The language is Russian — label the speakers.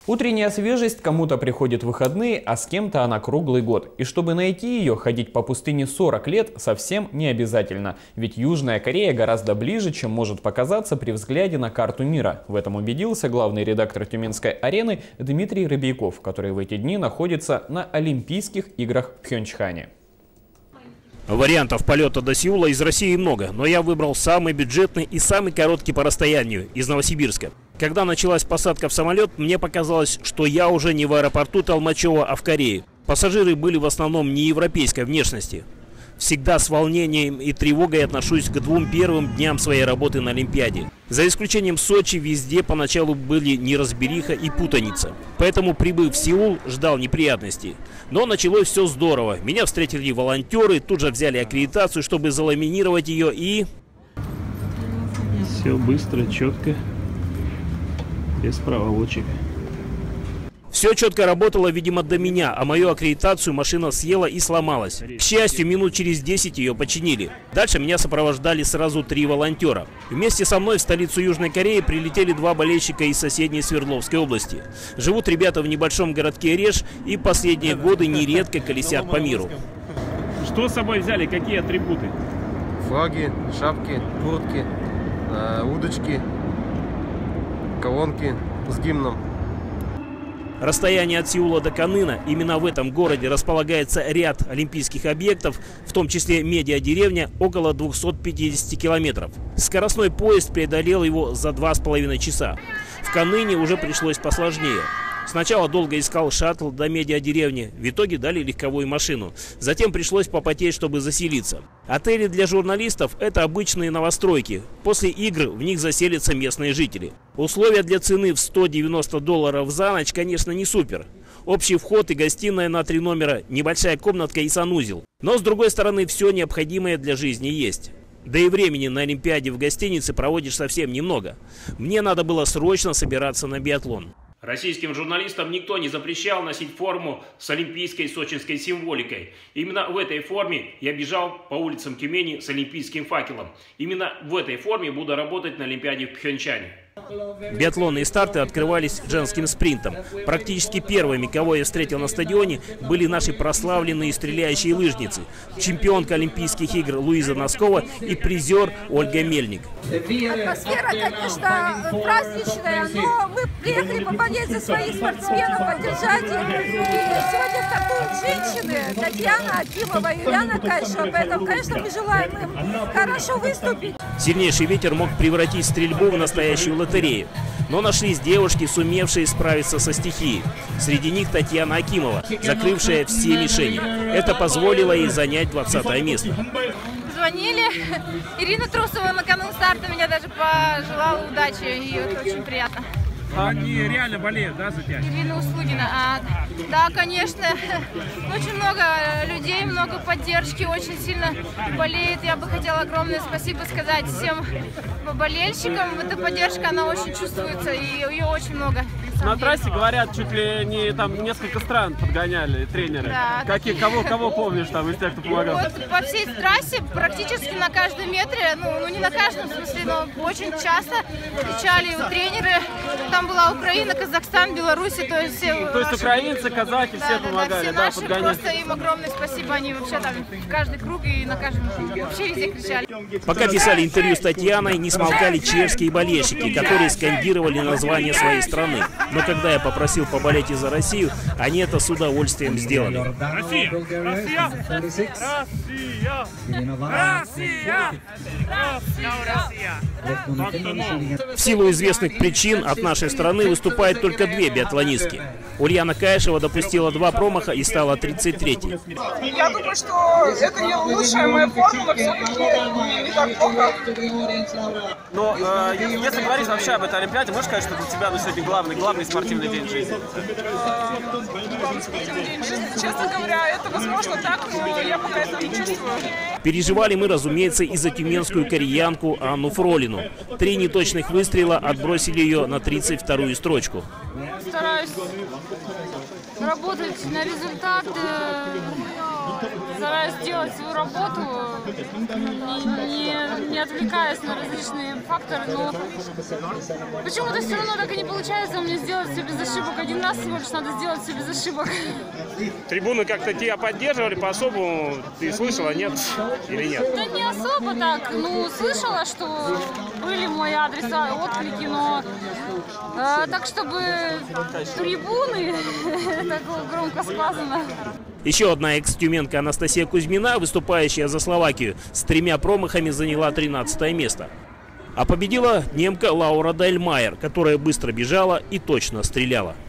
Speaker 1: Утренняя свежесть кому-то приходит в выходные, а с кем-то она круглый год. И чтобы найти ее, ходить по пустыне 40 лет совсем не обязательно. Ведь Южная Корея гораздо ближе, чем может показаться при взгляде на карту мира. В этом убедился главный редактор Тюменской арены Дмитрий Рыбьяков, который в эти дни находится на Олимпийских играх в Пхенчхане.
Speaker 2: Вариантов полета до Сеула из России много, но я выбрал самый бюджетный и самый короткий по расстоянию, из Новосибирска. Когда началась посадка в самолет, мне показалось, что я уже не в аэропорту Толмачева, а в Корее. Пассажиры были в основном не европейской внешности. Всегда с волнением и тревогой отношусь к 2 первым дням своей работы на Олимпиаде. За исключением Сочи, везде поначалу были неразбериха и путаница. Поэтому, прибыв в Сеул, ждал неприятностей. Но началось все здорово. Меня встретили волонтеры, тут же взяли аккредитацию, чтобы заламинировать ее, и... Все быстро, четко, без проволочек. Все четко работало, видимо, до меня, а мою аккредитацию машина съела и сломалась. К счастью, минут через 10 ее починили. Дальше меня сопровождали сразу 3 волонтера. Вместе со мной в столицу Южной Кореи прилетели 2 болельщика из соседней Свердловской области. Живут ребята в небольшом городке Реж и последние годы нередко колесят по миру. Что с собой взяли? Какие атрибуты?
Speaker 3: Флаги, шапки, куртки, удочки, колонки с гимном.
Speaker 2: Расстояние от Сеула до Канына, именно в этом городе располагается ряд олимпийских объектов, в том числе медиадеревня, около 250 километров. Скоростной поезд преодолел его за 2,5 часа. В Каныне уже пришлось посложнее. Сначала долго искал шаттл до медиадеревни, в итоге дали легковую машину. Затем пришлось попотеть, чтобы заселиться. Отели для журналистов – это обычные новостройки. После игр в них заселятся местные жители. Условия для цены в $190 за ночь, конечно, не супер. Общий вход и гостиная на 3 номера, небольшая комнатка и санузел. Но с другой стороны, все необходимое для жизни есть. Да и времени на Олимпиаде в гостинице проводишь совсем немного. Мне надо было срочно собираться на биатлон. Российским журналистам никто не запрещал носить форму с олимпийской сочинской символикой. Именно в этой форме я бежал по улицам Тюмени с олимпийским факелом. Именно в этой форме буду работать на Олимпиаде в Пхенчхане. Биатлонные старты открывались женским спринтом. Практически первыми, кого я встретил на стадионе, были наши прославленные стреляющие лыжницы. Чемпионка Олимпийских игр Луиза Носкова и призер Ольга Мельник.
Speaker 4: Атмосфера, конечно, праздничная, но мы приехали поболеть за своих спортсменов, поддержать их. И сегодня стартуют женщины, Татьяна Акимова и Юлиана Кайшева. Поэтому, конечно, мы желаем им хорошо выступить.
Speaker 2: Сильнейший ветер мог превратить стрельбу в настоящую лотерею. Но нашлись девушки, сумевшие справиться со стихией. Среди них Татьяна Акимова, закрывшая все мишени. Это позволило ей занять 20-е место.
Speaker 4: Звонили. Ирина Трусова накануне старта меня даже пожелала удачи, и это очень приятно.
Speaker 2: Они реально болеют, да, за тебя?
Speaker 4: Ирина Услугина. Да, конечно. Очень много людей, много поддержки, очень сильно болеет. Я бы хотела огромное спасибо сказать всем болельщикам. Эта поддержка, она очень чувствуется, и ее очень много.
Speaker 5: На трассе, говорят, чуть ли не там несколько стран подгоняли тренеры. Да, кого помнишь там из тех, кто помогал?
Speaker 4: Вот по всей трассе, практически на каждом метре, ну не на каждом, в смысле, но очень часто встречали тренеры. Там была Украина, Казахстан, Беларусь, то есть все.
Speaker 5: То есть украинцы, казахи, все помогали,
Speaker 4: да, все наши, просто им огромное спасибо, они вообще там в каждый круг и на каждом, вообще везде кричали.
Speaker 2: Пока писали интервью с Татьяной, не смолкали чешские болельщики, которые скандировали название своей страны. Но когда я попросил поболеть и за Россию, они это с удовольствием сделали. Россия! Россия! Россия! Россия! Россия! В силу известных причин от нашей страны выступают только 2 биатлонистки. Ульяна Кайшева допустила 2 промаха и стала 33-й.
Speaker 6: Я думаю, что это не лучшая моя формула, все-таки не так плохо.
Speaker 5: Но если говорить вообще об этой Олимпиаде, можешь сказать, что для тебя сегодня главный спортивный день жизни?
Speaker 6: Честно говоря, это возможно так, но я пока этого не чувствую.
Speaker 2: Переживали мы, разумеется, и за тюменскую кореянку Анну Фролину. 3 неточных выстрела отбросили ее на 32-ю строчку.
Speaker 7: Стараюсь работать на результат, стараюсь делать свою работу, не отвлекаясь на различные факторы, но почему-то все равно так и не получается у меня сделать все без ошибок. Один раз всего лишь надо сделать все без ошибок.
Speaker 5: Трибуны как-то тебя поддерживали по-особому? Ты слышала, нет или нет?
Speaker 7: Да не особо так. Ну, слышала, что были мой адрес, отклики, но так, чтобы трибуны, это громко сказано.
Speaker 2: Еще одна экс-тюменка Анастасия Кузьмина, выступающая за Словакию, с 3 промахами заняла 13-е место. А победила немка Лаура Дальмайер, которая быстро бежала и точно стреляла.